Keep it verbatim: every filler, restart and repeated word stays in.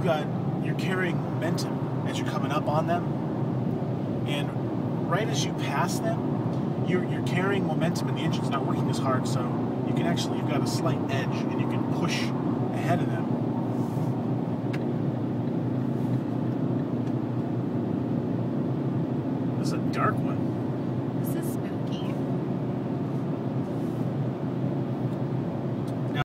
got, you're carrying momentum as you're coming up on them, and right as you pass them, you're, you're carrying momentum and the engine's not working as hard, so you can actually, you've got a slight edge and you can push ahead of them. This is a dark one. This is